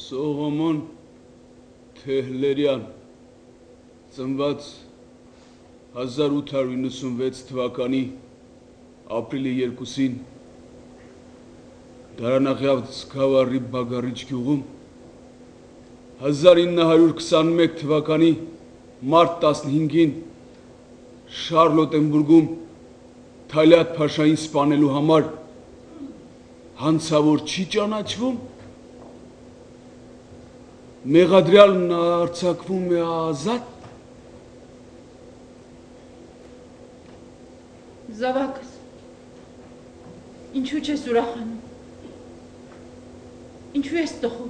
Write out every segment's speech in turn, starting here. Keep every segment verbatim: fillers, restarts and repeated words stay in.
Սողոմոն Թեհլիրեան ծնված հազար ութ հարյուր իննսունվեց թվականի ապրիլի երկուսին Դարանախյաց գավառի Բագարիչ գյուղում հազար ինը հարյուր քսանմեկ թվականի մարտ տասնհինգին Շարլոտենբուրգում Թալաատ Փաշային սպանելու համար հանցավոր չի ճանաչվում Մեղադրյալն արձակվում է ազատ Զավակս Ինչու չես ուրախանում Ինչու ես տխուր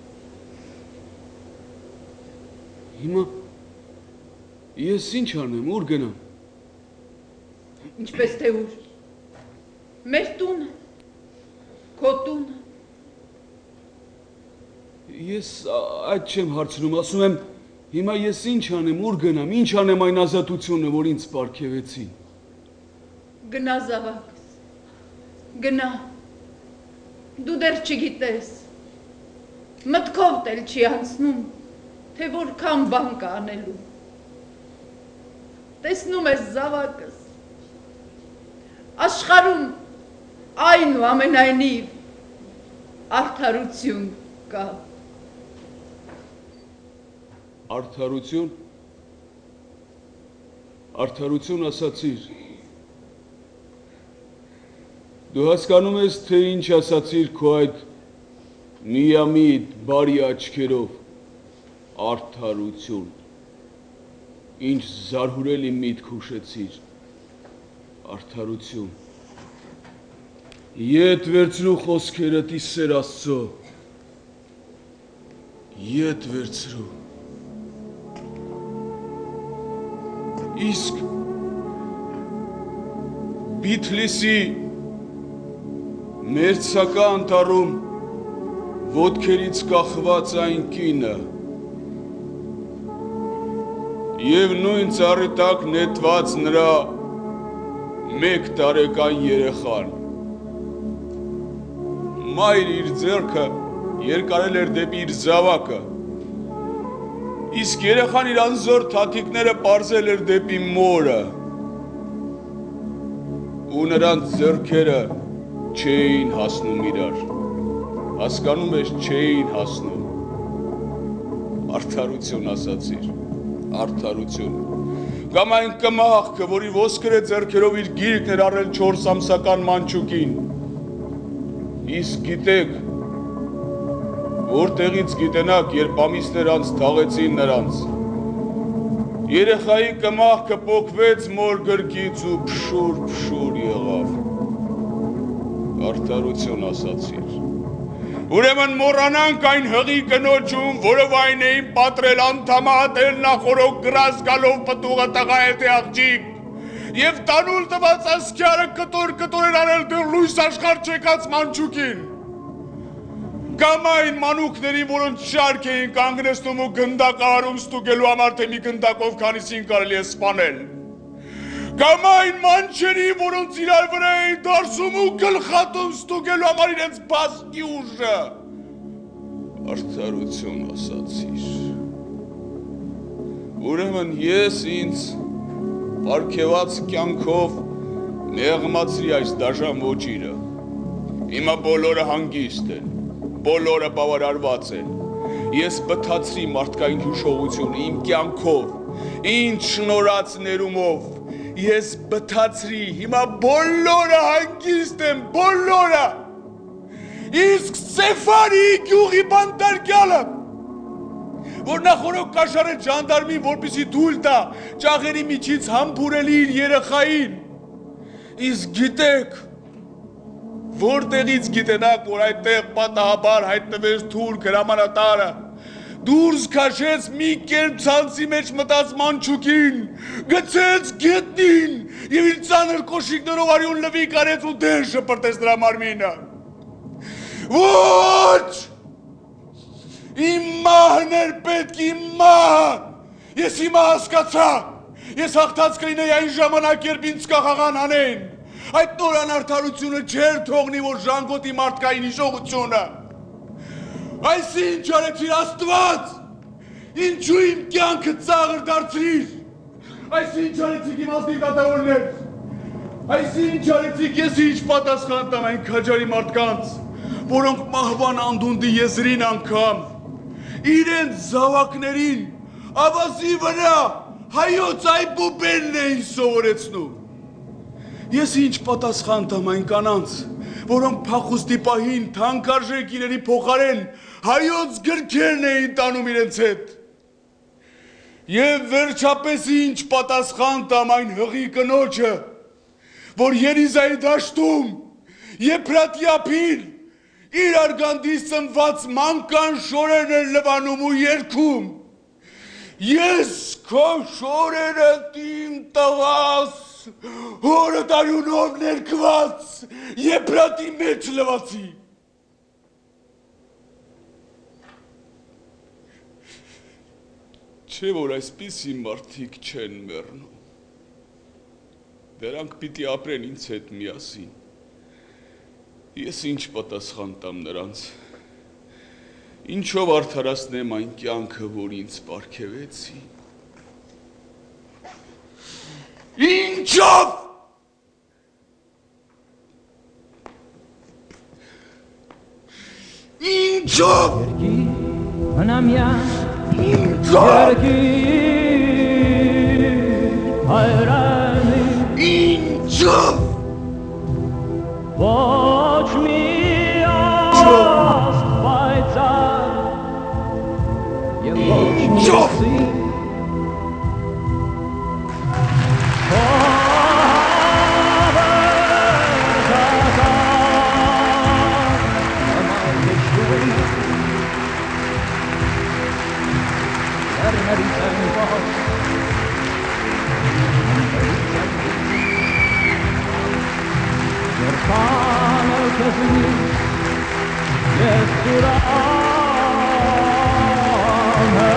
Հիմա ես ինչ անեմ, ուր գնամ Ինչպես թե ուր Մեր տունը Քո տունը Ես այդ չեմ հարցնում, ասում եմ Հիմա ես ինչ անեմ, ուր գնամ, ինչ անեմ այն ազատությունը, որ ինձ պարգևեցին Գնա զավակս Գնա Դու դեռ չգիտես Մտքով էլ չի անցնում Թե որքան բան կա անելու Տեսնում ես զավակս Աշխարհում այն ու ամենայնիվ Արդարություն կա Արդարություն Արդարություն ասացիր Դու հասկանում ես, թե ինչ ասացիր քո այդ միամիտ բարի աչքերով Արդարություն Ինչ զարհուրելի միտք հուշեցիր Արդարություն Ետ վերցրու խոսքերդ ի սեր Աստծո Ետ վերցրու Իսկ Բիթլիսի Մերձակա անտառում ոտքերից կախված այն կինը Եվ նույն ծառի տակ նետված նրա մեկ տարեկան երեխան Մայր իր ձեռքը երկարել էր դեպի իր զավակը Իսկ երեխան իր անզոր թաթիկները պարզել էր դեպի մորը Ու նրանց ձեռքերը չէին հասնում իրար Հասկանում ես չէին հասնում Արդարություն ասացիր Արդարություն Կամ այն կմախքը, որի ոսկրե ձեռքերով իր գիրկն էր առել չորս ամսական Մանչուկին Իսկ գիտեք Որտեղից գիտենակ, երբ ամիսներ անց թաղեցին նրանց Երեխայի կմախքը պոկվեց մոր գրկից ու փշուր-փշուր եղավ Արդարություն ասացիր Ուրեմն մոռանանք այն հղի կնոջում, որով այն էին պատրել անդամատել նախորոք գրազ գալով պտուղը տղա հետի աղջիկ Եվ տանուլ տված ասքյարը կտոր-կտոր էր արել դեր լույս աշխար չեկած Մանչուկին Կամ այն մանուկներին, որոնց շարք էին կանգնեցնում ու գնդակահարում ստուգելու համար, թե մի գնդակով քանիսին կարելի է սպանել Կամ այն մանչերի, որոնց իրար վրա էին դարսում ու գլխատում ստուգելու համար իրենց բասկի ուժը Արդարություն ասացիր Ուրեմն ես ինձ պարգևած կյանքով մեղմացրի այս դաժան ոճիրը Հիմա բոլորը հանգիստ են, բոլորը բավարարված են Ես բթացրի մարդկային հիշողությունը իմ կյանքով, ինձ շնորհած ներումով Ես բթացրի, հիմա բոլորը հանգիստ են, բոլորը Իսկ Սեֆարի գյուղի բանտարկյալը Որ նախորոք կաշարեց ժանդարմին, որպեսզի թույլ տա ճաղերի միջից համբուրելի իր երեխային Իսկ գիտեք Որտեղից գիտենակ, որ այդտեղ պատահաբար հայտնվեց թուրք հրամանատարը Դուրս քաշեց մի կերպ ցանցի մեջ մտած Մանչուկին, գցեց գետնին եւ իր ծանր կոշիկներով արյուն լվի կարեց ու դեր շպրտեց նրա մարմինը։ Ոչ! Իմ մահն էր պետք, իմ մահը։ Ես հիմա հասկացա։ Ես հաղթած կլինեի այն ժամանակ, երբ ինձ կախաղան հանեն։ Այդ նոր անարդարությունը չէր թողնի, որ ժանգոտի մարդկային հիշողությունը։ Այս ինչ արեցիր Աստված, ինչու իմ կյանքը ծաղր դարձրիր, այս ինչ արեցիք իմ ազնիվ դատավորներ, այս ինչ արեցիք ես ինչ պատասխան տամ այն քաջարի մարդկանց, որոնք մահվան անդունդի եզրին անգամ, իրենց զավակներին ավազի վրա հայոց այբուբերն էին սովորեցնում։ Ես ինչ պատասխան տամ այն կանանց, որոնք փախուստի պահին թանկարժեք իրերի փոխարեն հայոց գրքերն էին տանում իրենց հետ։ Եվ վերջապես ինչ պատասխան տամ այն հղի կնոջը, որ Երիզայի դաշտում Եփրատյափին իր արգանդից ծնված մանկան շորերն էր լվանում ու երգում։ Ես քո շորերը իմ տղաս հորդ արյունով ներկված Եփրատի մեջ լվացի։ Չէ որ այսպիսի մարդիկ չեն մեռնում։ Դրանք պիտի ապրեն ինձ հետ միասին։ Ես ինչ պատասխան տամ նրանց։ Ինչով արդարացնեմ այն կյանքը, որ ինձ պարգևեցի։ Ինչով։ Ինչով։ Ինչով։ Ինչով։ Ոչ մի աստ պայծառ և ոչ մի սին Yes,